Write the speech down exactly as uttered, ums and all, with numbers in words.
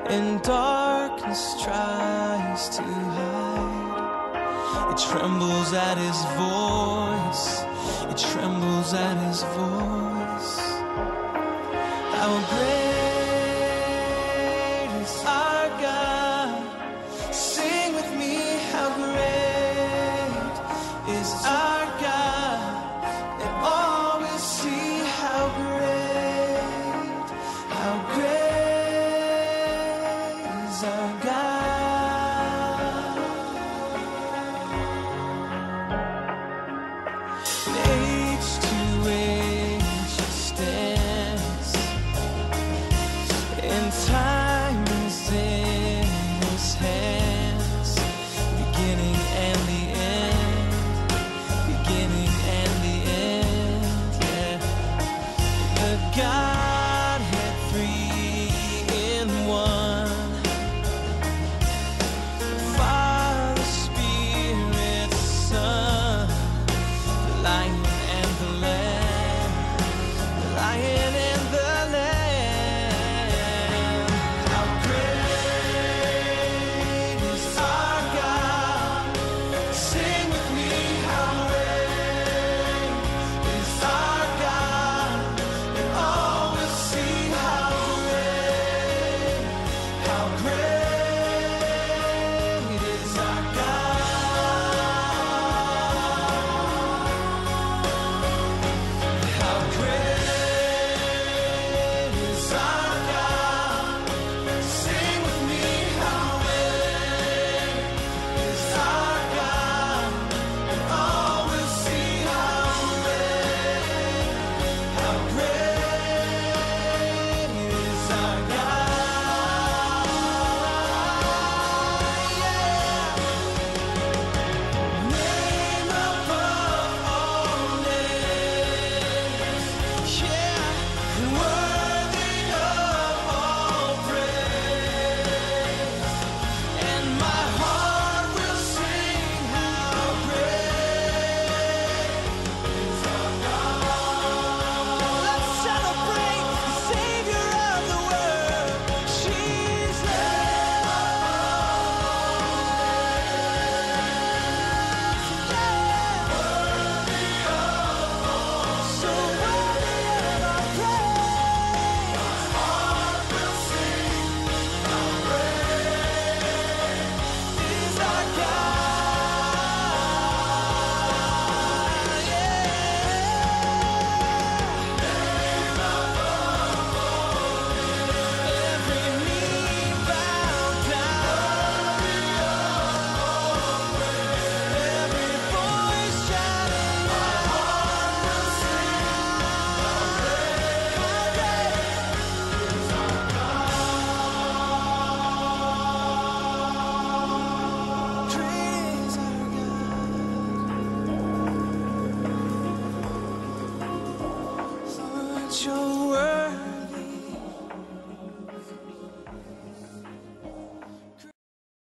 and darkness tries to hide. It trembles at his voice, it trembles at his voice. How great is our God? Sing with me, how great is our God, and all will see how great, how great is our God. Age to age stands, and time is in his hands, beginning and the end, beginning and the end, yeah. The Godhead three in one, Father, Spirit, Son, the Lion and the Lamb, the Lion and the Lamb. How great is our God? Sing with me, how great is our God, and all will see how great, how great is our God. How great is our God? Sing with me, how great is our God, and all will see how great, how great is our God. Yeah. Name above all names, yeah, and worthy of all praise. And my heart will sing how great is our God. Let's celebrate the Savior of the world, Jesus. So worthy of our praise. My heart will sing how great is our God. Yeah. Name above all names. Every knee bowed down. Every voice shouting out. My heart will sing how great, how great is our God. Great is our God. Lord, your